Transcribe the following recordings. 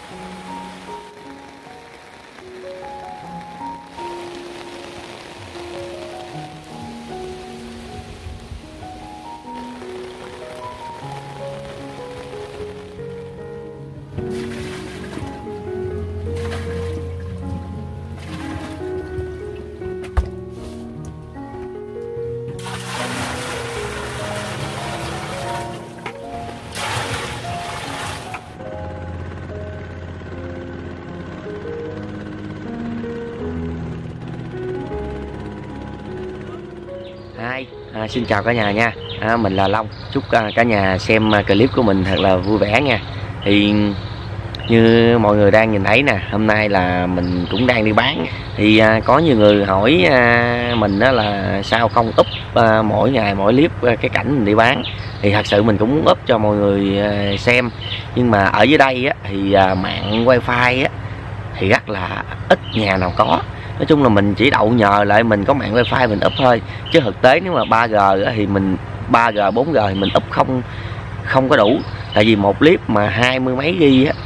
Xin chào cả nhà nha. Mình là Long. Chúc cả nhà xem clip của mình thật là vui vẻ nha. Thì như mọi người đang nhìn thấy nè, hôm nay là mình cũng đang đi bán. Thì có nhiều người hỏi mình đó là sao không up mỗi ngày mỗi clip cái cảnh mình đi bán. Thì thật sự mình cũng muốn up cho mọi người xem. Nhưng mà ở dưới đây á, thì mạng wifi á, thì rất là ít nhà nào có. Nói chung là mình chỉ đậu nhờ lại mình có mạng wifi mình up thôi, chứ thực tế nếu mà 3G thì mình 3G 4G thì mình up không có đủ. Tại vì một clip mà 20 mấy GB á,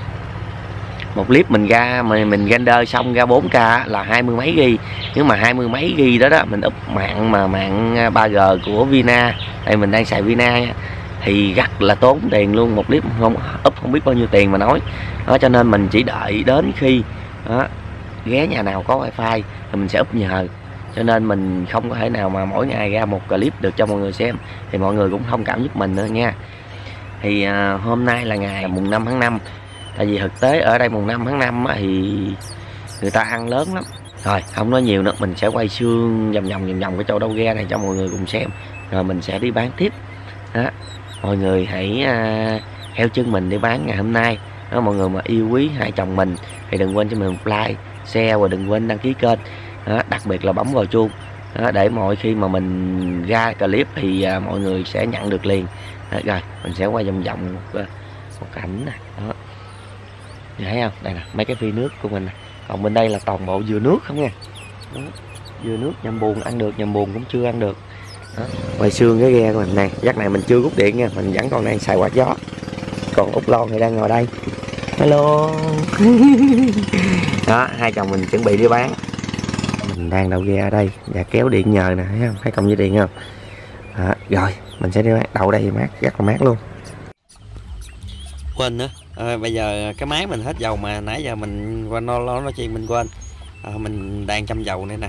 một clip mình ra mà mình render xong ra 4K là 20 mấy GB. Nếu mà 20 mấy GB đó mình up mạng mà mạng 3G của Vina, đây mình đang xài Vina nha, thì rất là tốn tiền luôn. Một clip không biết bao nhiêu tiền mà nói đó, cho nên mình chỉ đợi đến khi đó, ghé nhà nào có wifi thì mình sẽ up nhờ. Cho nên mình không có thể nào mà mỗi ngày ra một clip được cho mọi người xem, thì mọi người cũng thông cảm giúp mình nữa nha. Thì hôm nay là ngày mùng 5 tháng 5. Tại vì thực tế ở đây mùng 5 tháng 5 thì người ta ăn lớn lắm. Rồi không nói nhiều nữa, mình sẽ quay xương vòng vòng cái chỗ đâu ghe này cho mọi người cùng xem, rồi mình sẽ đi bán tiếp đó. Mọi người hãy theo chân mình đi bán ngày hôm nay đó. Mọi người mà yêu quý hai chồng mình thì đừng quên cho mình một like, share và đừng quên đăng ký kênh đó, đặc biệt là bấm vào chuông đó, để mỗi khi mà mình ra clip thì mọi người sẽ nhận được liền đó. Rồi mình sẽ quay vòng vòng một cảnh nè đó, thấy không, đây nè mấy cái phi nước của mình nè. Còn bên đây là toàn bộ dừa nước không nha đó. Dừa nước nhâm buồn ăn được, nhâm buồn cũng chưa ăn được đó. Quay xương cái ghe của mình này, giấc này mình chưa rút điện nha, mình vẫn còn đang xài quạt gió. Còn Út Lon thì đang ngồi đây. Hello. Đó, hai chồng mình chuẩn bị đi bán. Mình đang đậu ghe ở đây và kéo điện nhờ nè, thấy không, thấy công dây điện không đó. Rồi mình sẽ đi bán. Đậu đây mát, rất là mát luôn. Quên nữa, bây giờ cái máy mình hết dầu mà nãy giờ mình qua nói chi mình quên. Mình đang châm dầu đây nè.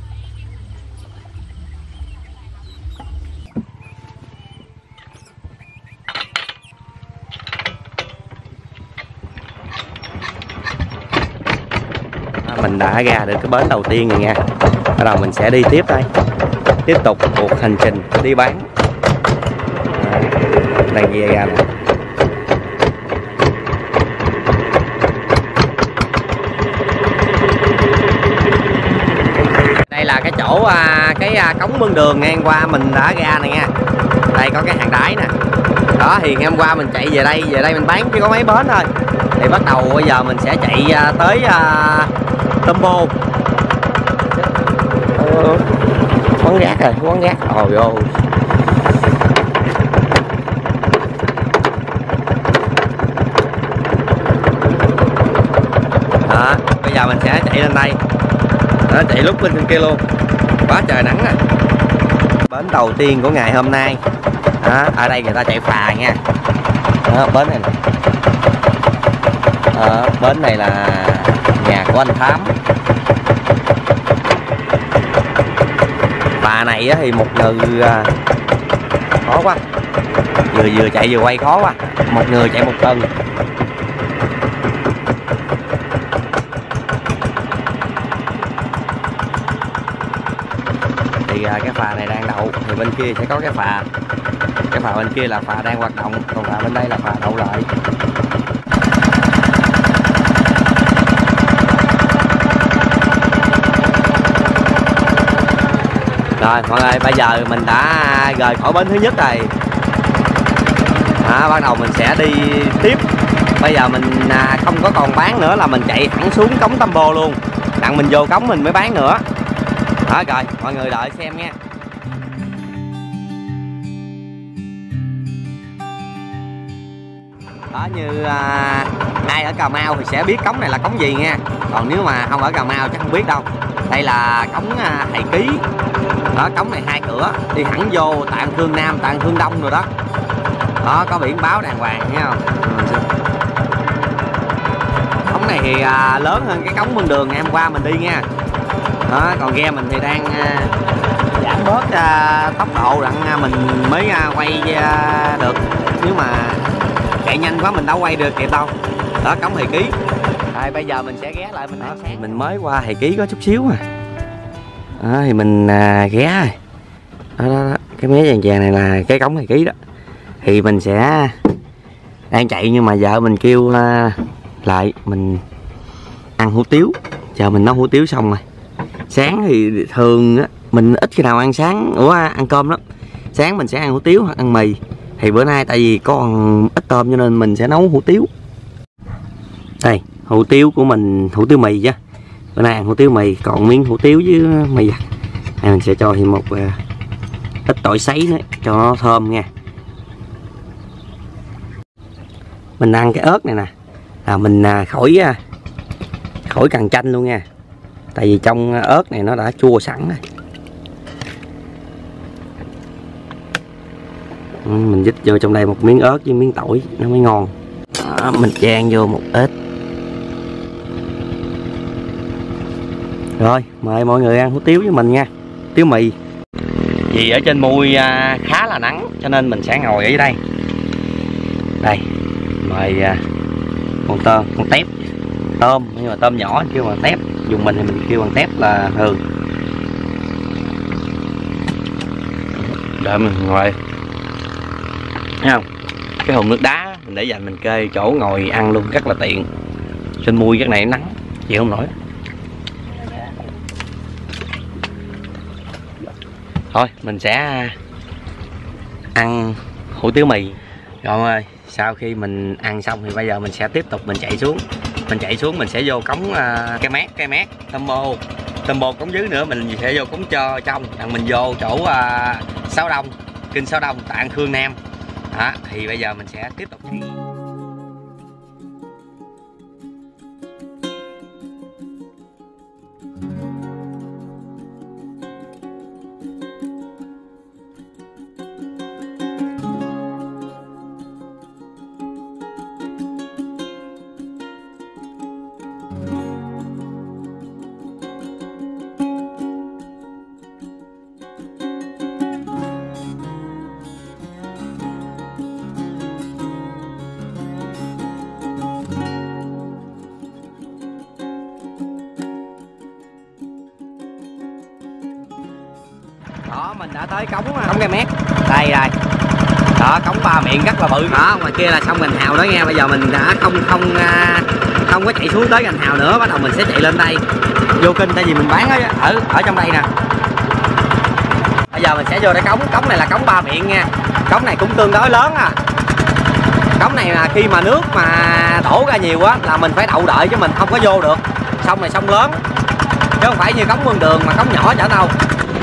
Mình đã ra được cái bến đầu tiên rồi nha. Bắt đầu mình sẽ đi tiếp đây, tiếp tục cuộc hành trình đi bán. Đang ghe ra nè. Đây là cái chỗ cống mương đường ngang qua mình đã ra này nha. Đây có cái hàng đáy nè. Đó thì ngày hôm qua mình chạy về đây mình bán chỉ có mấy bến thôi. Thì bắt đầu bây giờ mình sẽ chạy tới Tombo. Quán rác rồi, quán rác. Ôi ôi. Đó, bây giờ mình sẽ chạy lên đây. Đó, chạy lúc lên trên kia luôn. Quá trời nắng nè. Bến đầu tiên của ngày hôm nay. Đó, ở đây người ta chạy phà nha. Đó, bến này nè. Bến này là nhà của anh Thám. Phà này thì một người khó quá, vừa chạy vừa quay khó quá, một người chạy một tuần. Thì cái phà này đang đậu, thì bên kia sẽ có cái phà bên kia là phà đang hoạt động, còn phà bên đây là phà đậu lại. Rồi mọi người, bây giờ mình đã rời khỏi bến thứ nhất rồi. Bắt đầu mình sẽ đi tiếp. Bây giờ mình không có còn bán nữa, là mình chạy thẳng xuống cống Tombo luôn. Đặng mình vô cống mình mới bán nữa. Đó, rồi mọi người đợi xem nha. Đó, như ai ở Cà Mau thì sẽ biết cống này là cống gì nha, còn nếu mà không ở Cà Mau chắc không biết đâu. Đây là cống Thầy Ký. Đó, cống này 2 cửa đi thẳng vô Tạ An Khương Nam, Tạ An Khương Đông rồi đó. Đó, có biển báo đàng hoàng thấy không. Cống này thì lớn hơn cái cống Mương Đường ngày hôm qua mình đi nha. Đó, còn ghe mình thì đang giảm bớt tốc độ đặng mình mới quay được, nếu mà chạy nhanh quá mình đâu quay được kịp đâu. Đó, cống Thầy Ký. Rồi bây giờ mình sẽ ghé lại mình ăn sáng. Mình mới qua Thầy Ký có chút xíu mà. Đó, thì mình ghé rồi. Đó, cái mé vàng vàng này là cái cống Thầy Ký đó. Thì mình sẽ đang chạy nhưng mà vợ mình kêu lại mình ăn hủ tiếu. Chờ mình nấu hủ tiếu xong rồi. Sáng thì thường á mình ít khi nào ăn sáng, ăn cơm lắm. Sáng mình sẽ ăn hủ tiếu hoặc ăn mì. Thì bữa nay tại vì còn ít tôm cho nên mình sẽ nấu hủ tiếu. Đây, hủ tiếu của mình, hủ tiếu mì chứ. Bữa nay ăn hủ tiếu mì, còn miếng hủ tiếu với mì vặt. Đây mình sẽ cho thêm một ít tỏi sấy nữa cho nó thơm nha. Mình ăn cái ớt này nè là mình khỏi cần chanh luôn nha. Tại vì trong ớt này nó đã chua sẵn rồi. Mình dứt vô trong đây một miếng ớt với miếng tỏi nó mới ngon. Đó, mình chan vô một ít. Rồi, mời mọi người ăn hủ tiếu với mình nha. Tiếu mì. Vì ở trên mui khá là nắng cho nên mình sẽ ngồi ở đây. Đây, mời con tép. Tôm, nhưng mà tôm nhỏ kêu bằng tép. Dùng mình thì mình kêu bằng tép là thường. Đợi mình ngồi. Thấy không? Cái hùng nước đá mình để dành mình kê chỗ ngồi ăn luôn rất là tiện. Trên mui cái này nắng chịu không nổi. Thôi mình sẽ ăn hủ tiếu mì. Rồi ơi, sau khi mình ăn xong thì bây giờ mình sẽ tiếp tục mình chạy xuống. Mình chạy xuống mình sẽ vô cống cây mát tôm bồ cống dưới nữa, mình sẽ vô cống cho trong, đặng mình vô chỗ Sáu Đông, kinh Sáu Đông, Tạ An Khương Nam. Đó, thì bây giờ mình sẽ tiếp tục chạy. Đó, mình đã tới cống cây mét. Đây rồi. Đó, cống Ba Miệng rất là bự. Đó, ngoài kia là sông Gành Hào đó nha. Bây giờ mình đã không có chạy xuống tới Gành Hào nữa, bắt đầu mình sẽ chạy lên đây vô kinh, tại vì mình bán ở trong đây nè. Bây giờ mình sẽ vô đây cống này là cống Ba Miệng nha. Cống này cũng tương đối lớn à. Cống này là khi mà nước mà đổ ra nhiều á là mình phải đậu đợi chứ mình không có vô được. Sông này sông lớn chứ không phải như cống Mương Đường mà cống nhỏ chả đâu.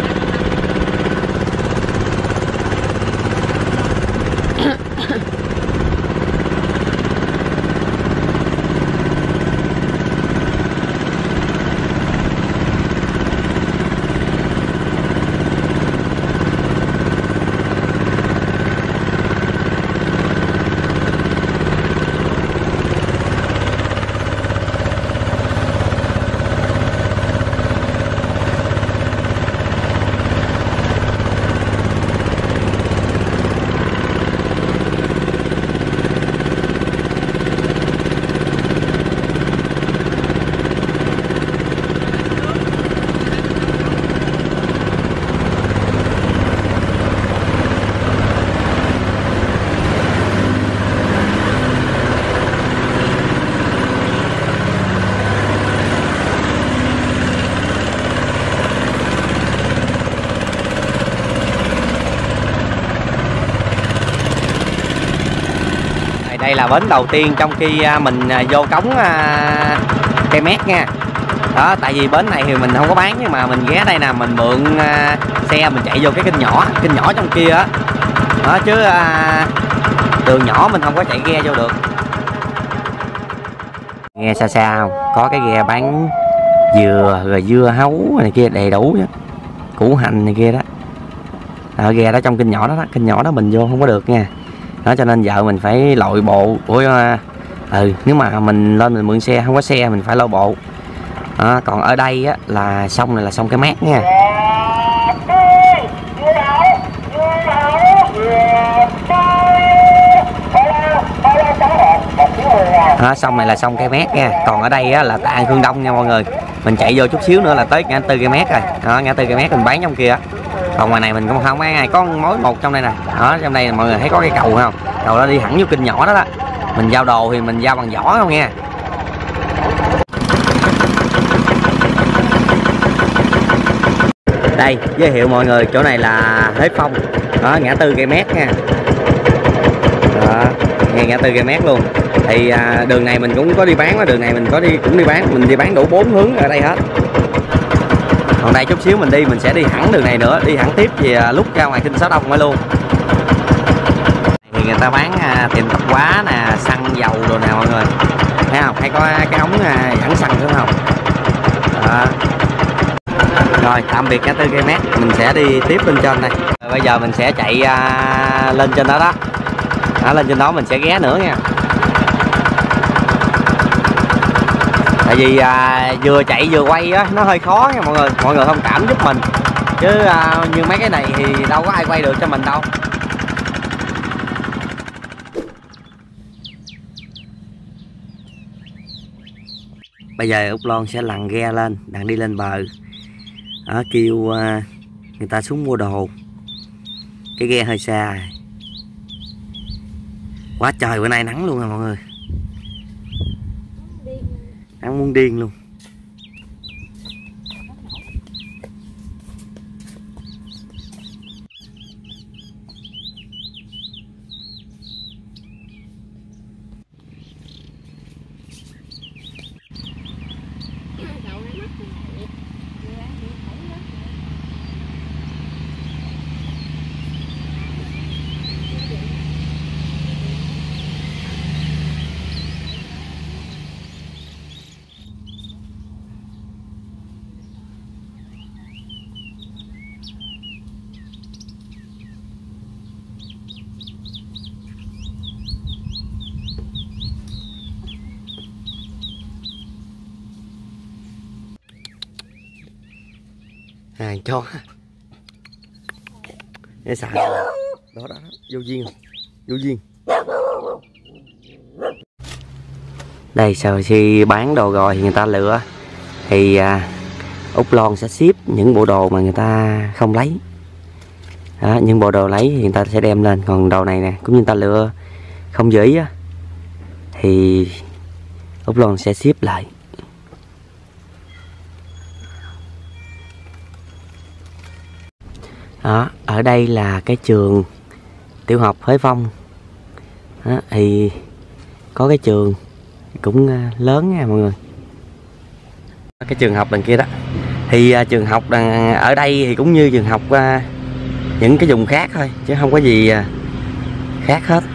Đây là bến đầu tiên trong khi mình vô cống cây mét nha. Đó, tại vì bến này thì mình không có bán, nhưng mà mình ghé đây nè, mình mượn xe mình chạy vô cái kênh nhỏ trong kia á. đó, chứ đường nhỏ mình không có chạy ghe vô được. Nghe xa xa không, có cái ghe bán dừa rồi dưa hấu này kia đầy đủ chứ, củ hành này kia đó. Ghe đó trong kênh nhỏ đó, kênh nhỏ đó mình vô không có được nha. Đó cho nên vợ mình phải lội bộ. Nếu mà mình lên mình mượn xe không có xe mình phải lội bộ. Còn ở đây á, là sông này là sông Cái Mát nha. Sông này là sông Cái Mát nha. Còn ở đây á, là Tạ An Khương Đông nha mọi người. Mình chạy vô chút xíu nữa là tới ngã tư Cái Mát rồi. Ngã tư Cái Mát mình bán trong kia. Còn ngoài này mình cũng không ai có mối một trong đây nè. Trong đây mọi người thấy có cái cầu không? Cầu đó đi thẳng vô kênh nhỏ đó đó. Mình giao đồ thì mình giao bằng giỏ không nha. Đây giới thiệu mọi người, chỗ này là Thới Phong, ngã tư Cái Mát nha. Ngay ngã tư Cái Mát luôn. Thì đường này mình cũng có đi bán, đường này mình cũng đi bán, mình đi bán đủ 4 hướng ở đây hết. Còn đây chút xíu mình đi, mình sẽ đi thẳng đường này nữa, đi thẳng tiếp thì lúc ra ngoài kênh Sáu Đông mới luôn. Thì người ta bán tiệm tạp hóa nè, xăng dầu đồ nè mọi người, thấy không? Hay có cái ống dẫn xăng đúng không? Rồi tạm biệt ngã tư Cái Mát, mình sẽ đi tiếp bên trên đây. Bây giờ mình sẽ chạy lên trên đó đó. Lên trên đó mình sẽ ghé nữa nha. Tại vì vừa chạy vừa quay á, nó hơi khó nha mọi người thông cảm giúp mình. Chứ như mấy cái này thì đâu có ai quay được cho mình đâu. Bây giờ Úc Loan sẽ lằn ghe lên, đang đi lên bờ. Kêu người ta xuống mua đồ. Cái ghe hơi xa. Quá trời bữa nay nắng luôn à mọi người. Nắng muốn điên luôn. Hàng cho cái xài đó vô duyên không? Vô duyên. Đây sau khi bán đồ rồi thì người ta lựa thì Úc Loan sẽ ship những bộ đồ mà người ta không lấy. Những bộ đồ lấy thì người ta sẽ đem lên, còn đồ này nè cũng như người ta lựa không dễ á thì Úc Loan sẽ ship lại. Ở đây là cái trường tiểu học Thới Phong. Thì có cái trường cũng lớn nha mọi người. Cái trường học đằng kia đó thì trường học ở đây thì cũng như trường học những cái vùng khác thôi chứ không có gì khác hết.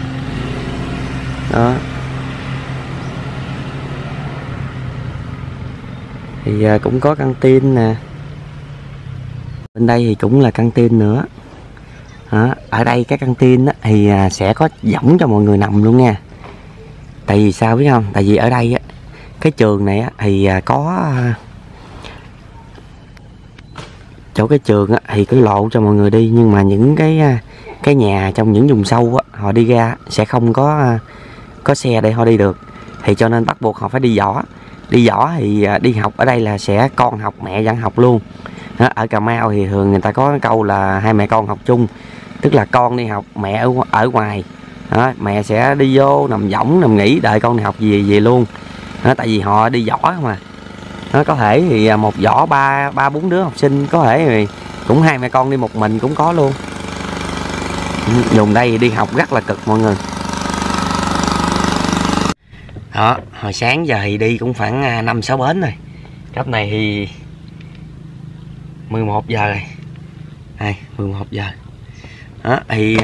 Đó thì cũng có căng tin nè. Bên đây thì cũng là căng tin nữa. Ở đây cái căng tin thì sẽ có võng cho mọi người nằm luôn nha. Tại vì sao biết không? Tại vì ở đây cái trường này thì có chỗ cái trường thì cứ lộ cho mọi người đi, nhưng mà những cái nhà trong những vùng sâu họ đi ra sẽ không có xe để họ đi được, thì cho nên bắt buộc họ phải đi giỏ. Đi giỏ thì đi học ở đây là sẽ con học mẹ vẫn học luôn. Ở Cà Mau thì thường người ta có cái câu là hai mẹ con học chung, tức là con đi học mẹ ở ngoài. Mẹ sẽ đi vô nằm võng nằm nghỉ đợi con đi học về luôn. Tại vì họ đi giỏ mà. Có thể thì một giỏ ba bốn đứa học sinh, có thể thì cũng hai mẹ con đi một mình cũng có luôn. Vùng đây đi học rất là cực mọi người. Đó, hồi sáng giờ thì đi cũng khoảng 5-6 bến rồi. Cấp này thì 11 giờ rồi. 11 giờ. Đó, thì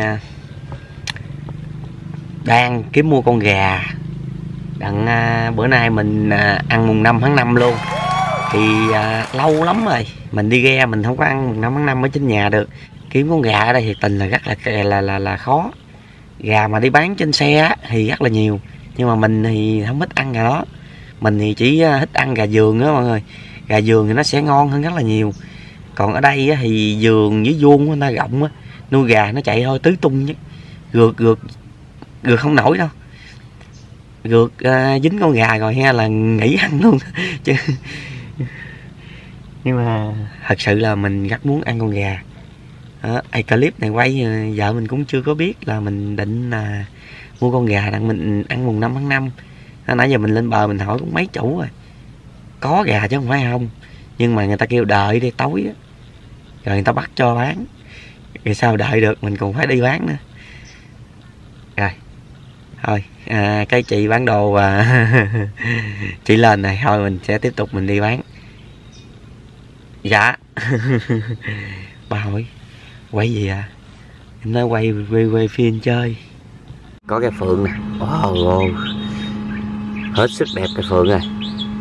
đang kiếm mua con gà đặng bữa nay mình ăn mùng 5 tháng 5 luôn. Thì lâu lắm rồi mình đi ghe mình không có ăn mùng 5 tháng 5 ở trên nhà được. Kiếm con gà ở đây thì tình là rất là khó. Gà mà đi bán trên xe thì rất là nhiều, nhưng mà mình thì không thích ăn gà đó. Mình thì chỉ thích ăn gà vườn đó mọi người. Gà vườn thì nó sẽ ngon hơn rất là nhiều. Còn ở đây thì vườn với vuông người ta rộng á, nuôi gà nó chạy thôi tứ tung chứ gượt không nổi đâu. Gượt dính con gà rồi ha là nghỉ ăn luôn chứ. Nhưng mà thật sự là mình rất muốn ăn con gà. Clip này quay vợ mình cũng chưa có biết là mình định mua con gà đặng mình ăn mùng 5 tháng 5. Nãy giờ mình lên bờ mình hỏi cũng mấy chủ rồi, có gà chứ không phải không, nhưng mà người ta kêu đợi đi tối á, rồi người ta bắt cho bán, rồi sao đợi được, mình còn phải đi bán nữa. Rồi thôi cái chị bán đồ chị lên này thôi mình sẽ tiếp tục mình đi bán. Dạ. Bà hỏi quay gì à? Em nói quay phim chơi. Có cái phượng nè. Wow, hết sức đẹp cái phượng rồi.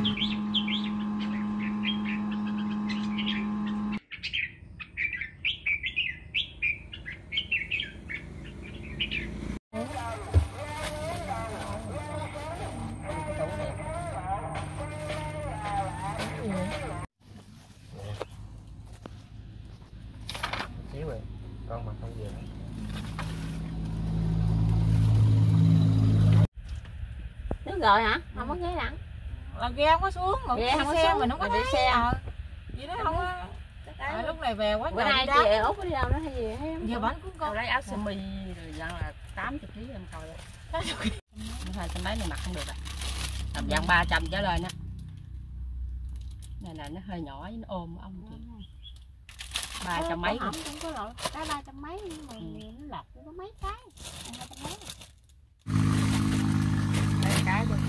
Con mà không về. Nước rồi hả? Không có ghé đặng. Là ghe không có xuống mà Ghe không có xe xuống, mình không có đi thấy. xe. Vậy đó không có. Lúc này về quá Bữa trời nay đi chị đá. Út đi đâu đó hay gì hay Giờ không? bánh cũng Tao con. lấy áo sơ mi rồi dặn là 80 kg em coi rồi. Hai trăm mấy này mặc không được à. Tầm dặn 300 trở lên á. Này là nó hơi nhỏ với nó ôm ông chị. 300 mấy. Không có lỗi. Cái 300 mấy nhưng mà nó lọt có mấy cái. 200 mấy. Đây cái luôn.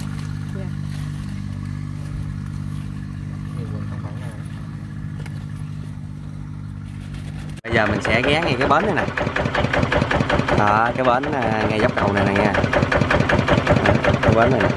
Bây giờ mình sẽ ghé ngay cái bến này nè. Đó, cái bến ngay dốc cầu này nè nha. Cái bến này nè.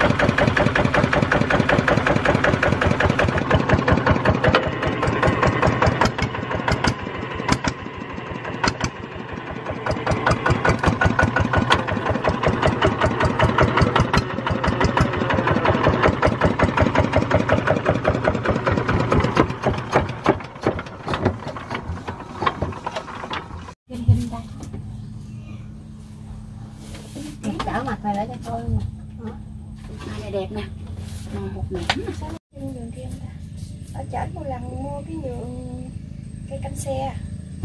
Đỡ mặt này lại cho tôi mà. Này đẹp nè. Một nẻm nè. Đường kia ta. Ở chợ một lần mua cái vườn cây canh xe.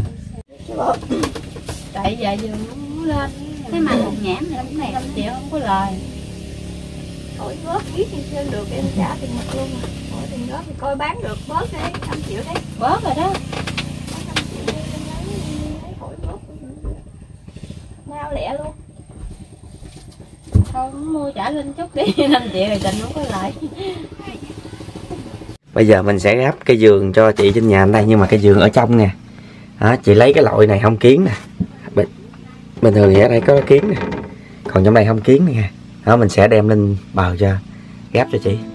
Tại giờ vườn nó lên. Cái mà một nhãm này cũng này 5 triệu không có lời. Hỏi bớt ít thì trên được em trả tiền mặt luôn mà. Hỏi tiền đó thì coi bán được bớt đi 5 triệu đấy. Bớt rồi đó. 5 triệu đi em lấy hỏi bớt. Mau lẹ luôn. Thôi mua trả lên chút đi 5 triệu rồi tình không có lời. Bây giờ mình sẽ gắp cái giường cho chị trên nhà đây, nhưng mà cái giường ở trong nè. Đó, chị lấy cái loại này không kiến nè. Bình thường thì ở đây có kiến nè, còn trong đây không kiến nè nha. Đó, mình sẽ đem lên bờ cho gắp cho chị.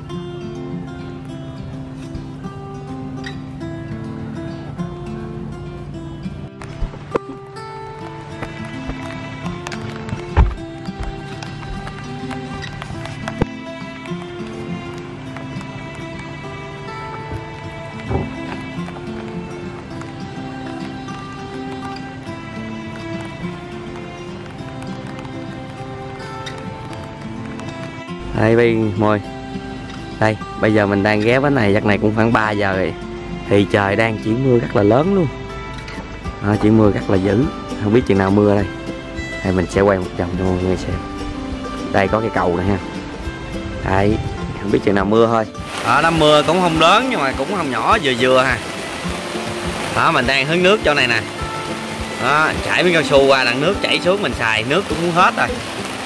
Đây mồi. Đây, bây giờ mình đang ghé bến này, giấc này cũng khoảng 3 giờ rồi. Thì trời đang chỉ mưa rất là lớn luôn. Chỉ mưa rất là dữ, không biết chừng nào mưa đây. Đây mình sẽ quay một vòng cho mọi người xem. Đây có cái cầu này ha. Đây, không biết chừng nào mưa thôi. Đám mưa cũng không lớn nhưng mà cũng không nhỏ, vừa vừa ha. Đó, mình đang hứng nước chỗ này nè. Đó, chảy miếng cao su qua đằng nước chảy xuống mình xài, nước cũng muốn hết rồi.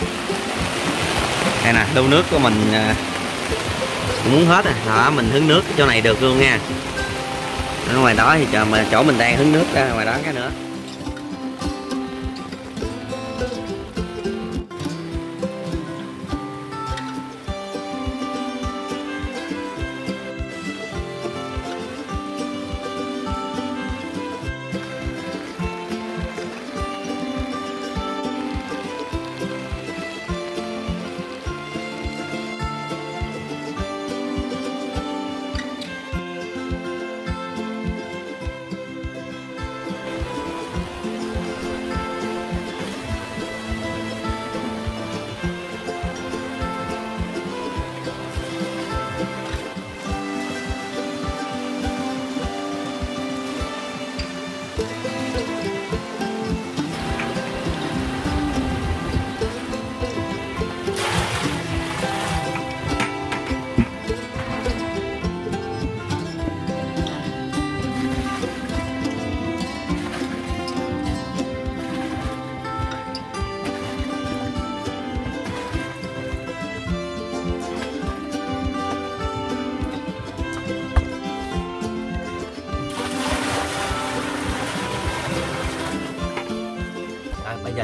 Đây nè, lưu nước của mình cũng muốn hết rồi. Đó, mình hứng nước chỗ này được luôn nha. Ở ngoài đó thì chỗ mình đang hứng nước ra ngoài đó cái nữa.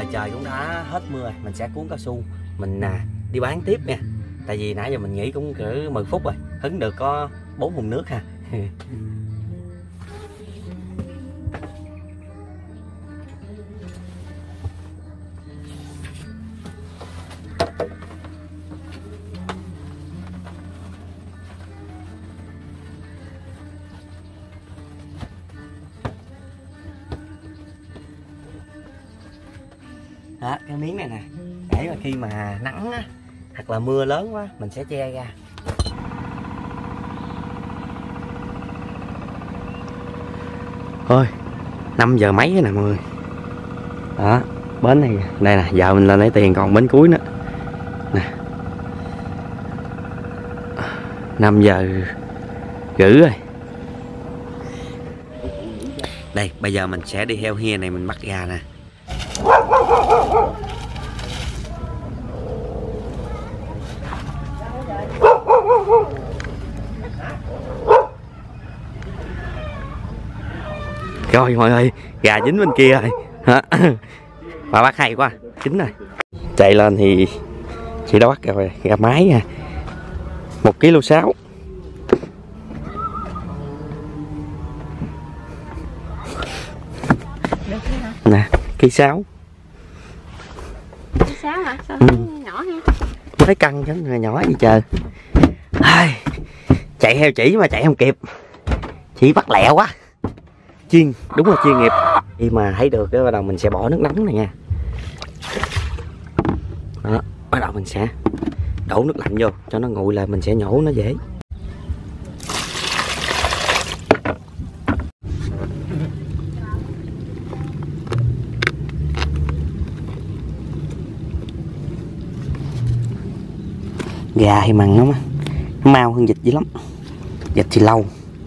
trời cũng đã hết mưa, mình sẽ cuốn cao su mình đi bán tiếp nha. Tại vì nãy giờ mình nghĩ cũng cỡ 10 phút rồi, hứng được có 4 thùng nước ha. Đó, cái miếng này nè, để mà khi mà nắng á, hoặc là mưa lớn quá mình sẽ che ra. Thôi 5 giờ mấy nè mọi người. Đó, bến này đây nè, giờ mình lên lấy tiền còn bến cuối nữa nè. 5 giờ rưỡi rồi. Đây bây giờ mình sẽ đi theo hia này mình bắt gà nè. Rồi mọi người, gà dính bên kia rồi. Bà bắt hay quá, chín rồi. Chạy lên thì chị đã bắt rồi, gà mái nha, 1,6 kg. Nè, 1,6 kg. 1,6 hả? Sao nhỏ ha? Mấy cân chứ nhỏ gì trời. Chạy theo chỉ mà chạy không kịp, chỉ bắt lẹ quá. Chuyên, đúng là chuyên nghiệp. Khi mà thấy được cái bắt đầu mình sẽ bỏ nước nóng này nha. Đó, bắt đầu mình sẽ đổ nước lạnh vô cho nó nguội lại, mình sẽ nhổ nó dễ. Gà thì mặn lắm á, nó mau hơn vịt dữ lắm. Vịt thì lâu.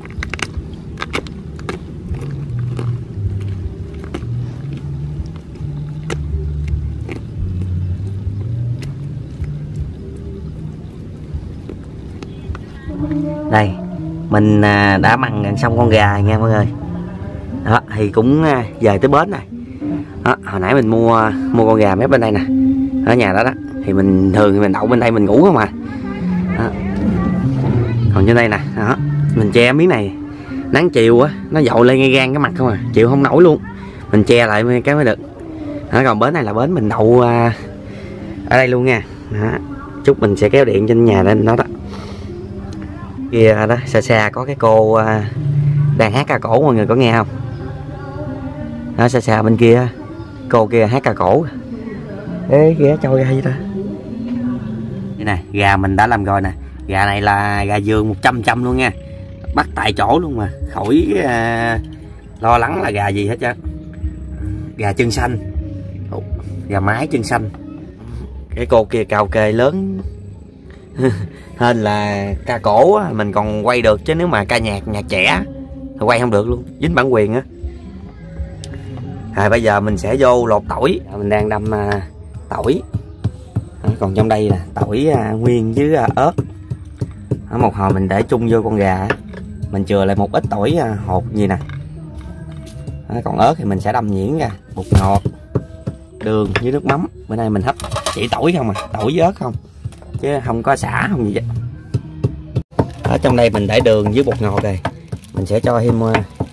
Đây mình đã mặn gần xong con gà nha mọi người. Đó thì cũng về tới bến này. Đó, hồi nãy mình mua con gà mép bên đây nè, ở nhà đó đó. Thì mình thường thì mình đậu bên đây mình ngủ không à. Đó. Còn trên đây nè, đó mình che miếng này, nắng chiều á nó dội lên ngay gan cái mặt không à, chịu không nổi luôn, mình che lại cái mới được. Đó, còn bến này là bến mình đậu ở đây luôn nha. Đó. Chút mình sẽ kéo điện trên nhà lên đó đó. Kia đó xa xa có cái cô đang hát ca cổ, mọi người có nghe không? Đó xa xa bên kia cô kia hát ca cổ. Ê ghé trôi ra vậy ta. Đây nè, gà mình đã làm rồi nè. Gà này là gà vườn 100% luôn nha, bắt tại chỗ luôn mà, khỏi lo lắng là gà gì hết trơn. Gà chân xanh, gà mái chân xanh. Cái cô kia cao kê lớn nên là ca cổ á, mình còn quay được, chứ nếu mà ca nhạc trẻ thì quay không được luôn, dính bản quyền á. Rồi bây giờ mình sẽ vô lột tỏi. Mình đang đâm tỏi. Còn trong đây là tỏi nguyên với ớt. Một hồi mình để chung vô con gà, mình chừa lại một ít tỏi hột gì nè. Còn ớt thì mình sẽ đâm nhuyễn ra, bột ngọt, đường với nước mắm. Bữa nay mình hấp chỉ tỏi không à, tỏi với ớt không, chứ không có xả không gì vậy. Ở trong đây mình để đường với bột ngọt rồi, mình sẽ cho thêm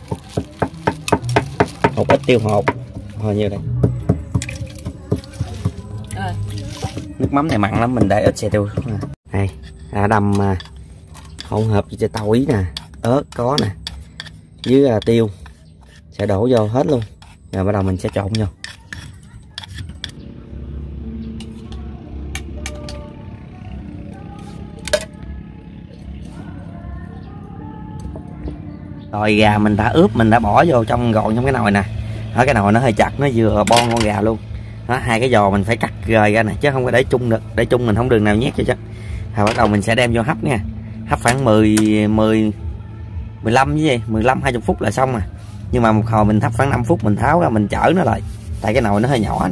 một ít tiêu hột hồi nhiêu đây. Nước mắm này mặn lắm, mình để ít xe tiêu này. Đâm hỗn hợp cho tỏi nè, ớt có nè, với tiêu sẽ đổ vô hết luôn. Rồi bắt đầu mình sẽ trộn vô. Rồi gà mình đã ướp, mình đã bỏ vô trong gọn trong cái nồi nè. Ở cái nồi nó hơi chặt, nó vừa bon con gà luôn. Đó, hai cái giò mình phải cắt rời ra nè, chứ không có để chung được. Để chung mình không đường nào nhét cho chắc. Rồi bắt đầu mình sẽ đem vô hấp nha. Hấp khoảng 15 với gì, 15-20 phút là xong à. Nhưng mà một hồi mình hấp khoảng 5 phút mình tháo ra mình chở nó lại. Tại cái nồi nó hơi nhỏ nè.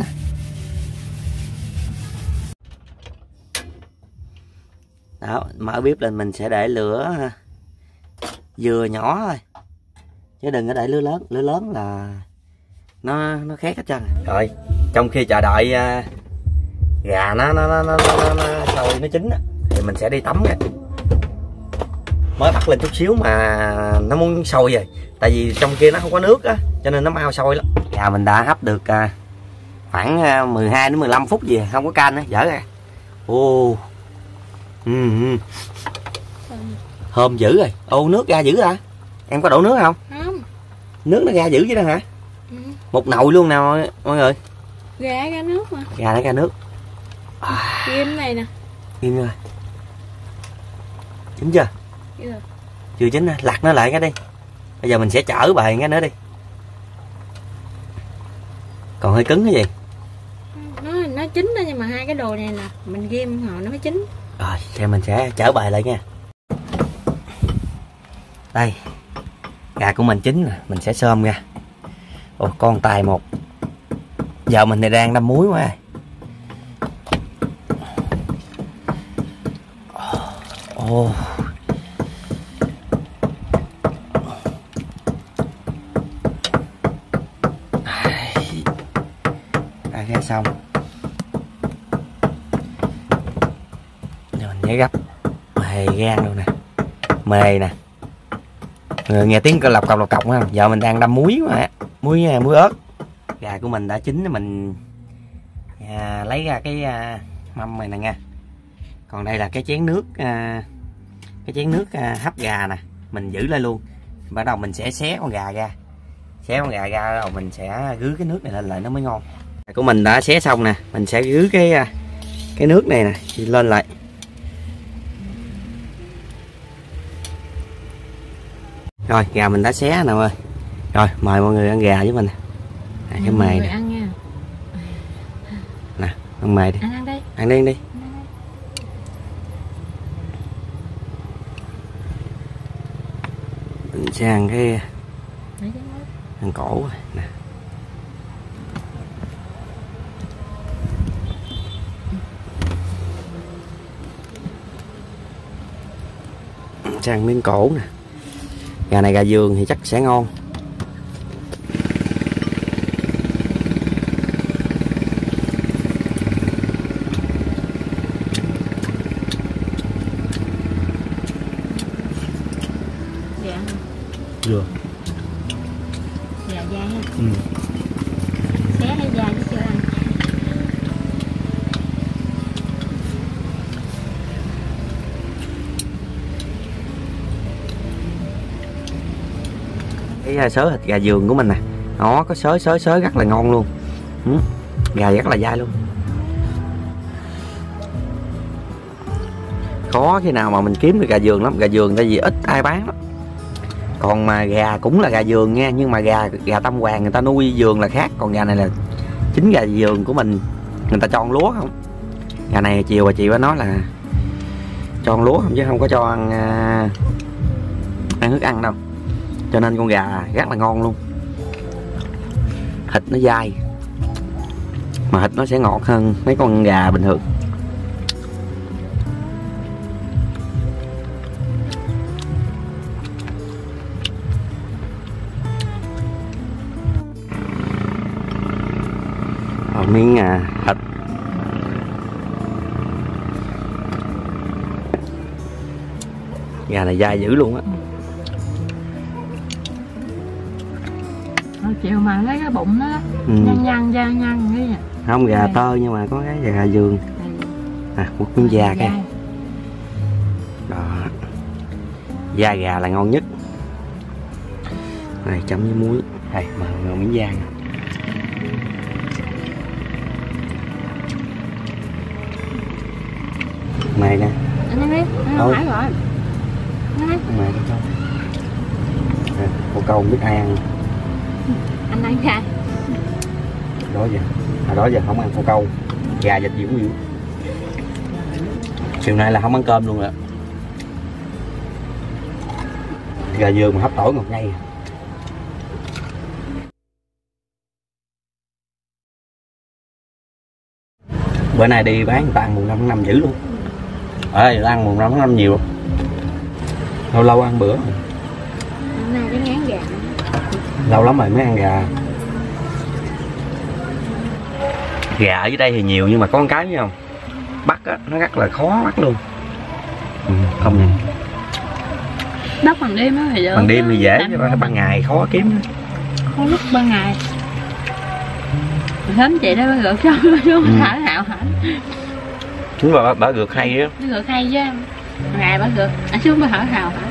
Đó, mở bếp lên mình sẽ để lửa vừa nhỏ thôi, chứ đừng có để lửa lớn là nó khét hết trơn. Rồi trong khi chờ đợi gà nó sôi nó chín á, thì mình sẽ đi tắm kìa. Mới bắt lên chút xíu mà nó muốn sôi rồi, tại vì trong kia nó không có nước á cho nên nó mau sôi lắm. Gà mình đã hấp được khoảng 12 đến 15 phút gì không có canh nữa, dở ra. Ô thơm dữ rồi. Ô nước ra dữ hả? Em có đổ nước không? Không. Nước nó ra dữ chứ đó hả? Một nồi luôn nào mọi người. Gà ra nước mà. Gà nó ra nước. Kim này nè. Kim rồi. Chín chưa? Chưa chín, lặt nó lại cái đi. Bây giờ mình sẽ chở bài cái nữa đi. Còn hơi cứng cái gì? Nó chín đó, nhưng mà hai cái đồ này nè mình ghim hồi nó mới chín. Rồi thì mình sẽ chở bài lại nha. Đây, gà của mình chín nè, mình sẽ xôm ra. Ồ, con tài một. Giờ mình thì đang đâm muối quá. Ồ. Đã ra xong. Giờ mình sẽ gấp mề gan luôn nè. Mề nè. Người nghe tiếng lọc cọc không? Giờ mình đang đâm muối mà. Muối ớt. Gà của mình đã chín, mình lấy ra cái mâm này nè nha. Còn đây là cái chén nước hấp gà nè, mình giữ lại luôn. Bắt đầu mình sẽ xé con gà ra. Xé con gà ra rồi mình sẽ rưới cái nước này lên lại nó mới ngon. Gà của mình đã xé xong nè, mình sẽ rưới cái nước này nè lên lại. Rồi gà mình đã xé nào ơi. Rồi mời mọi người ăn gà với mình. Cái mề nè. Ăn nha. Nè, ăn mề đi. Ăn đây. Ăn đi, ăn đi. Mình sẽ ăn cái ăn cổ nè. Mình sẽ ăn miếng cổ nè. Gà này gà vườn thì chắc sẽ ngon. Vừa. Dạ da ha. Xé hay da chứ chưa ăn. Cái sớ thịt gà vườn của mình nè, nó có sớ rất là ngon luôn. Gà rất là dai luôn. Khó khi nào mà mình kiếm được gà vườn lắm, gà vườn tại vì ít ai bán lắm. Còn mà gà cũng là gà vườn nha, nhưng mà gà Tâm Hoàng người ta nuôi vườn là khác, còn gà này là chính gà vườn của mình, người ta cho ăn lúa không. Gà này chiều bà chị bà nói là cho ăn lúa không, chứ không có cho ăn thức ăn đâu, cho nên con gà rất là ngon luôn. Thịt nó dai mà thịt nó sẽ ngọt hơn mấy con gà bình thường. Miếng thịt gà này dai dữ luôn á. Chiều mà lấy cái bụng nó nhăn da nhăn cái vậy. Không, gà tơ nhưng mà có cái gà vườn. Một miếng da cái đó, da gà là ngon nhất. Này chấm với muối. Đây mà miếng da nè. Mày nè. Anh đi, thôi phải rồi. Mày đi không? Cô câu không biết ai ăn. Anh ăn ra. Đó giờ không ăn cô câu. Gà vịt gì cũng nhiều. Chiều nay là không ăn cơm luôn rồi. Gà vườn mà hấp tỏi ngọt ngây. Bữa nay đi bán người ta ăn mùng 5 tháng 5 dữ luôn. Ở đây ăn mùng 5 tháng 5 nhiều. Lâu lâu ăn bữa. Hôm nay cái ngán gà. Lâu lắm rồi mới ăn gà. Gà ở dưới đây thì nhiều nhưng mà có một cái thấy không, bắt á nó rất là khó bắt luôn. Không nha, Bắt bằng đêm á thì được. bằng đêm thì dễ chứ ban ngày khó kiếm. Có lúc ban ngày sớm chị đó bà gượt xuống thả hạo hả? Đúng rồi, bà gượt hay á. Bà gượt hay chứ. Ngày bà gượt, xuống bà thả hạo hả?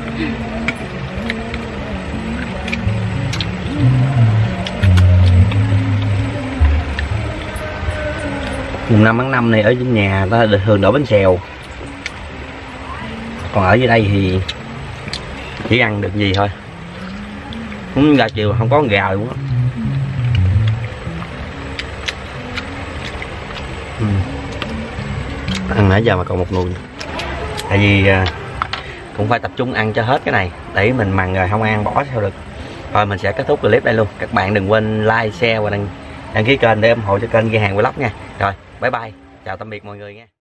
Mùng 5 tháng 5 này ở trên nhà ta thường đổ bánh xèo. Còn ở dưới đây thì chỉ ăn được gì thôi. Cũng ra chiều không có con gà luôn á. Ăn nãy giờ mà còn một nồi. Tại vì cũng phải tập trung ăn cho hết cái này, để mình mặn rồi không ăn bỏ sao được. Rồi mình sẽ kết thúc clip đây luôn. Các bạn đừng quên like, share và đăng ký kênh để ủng hộ cho kênh Ghe Hàng Vlog nha. Rồi, bye bye. Chào tạm biệt mọi người nha.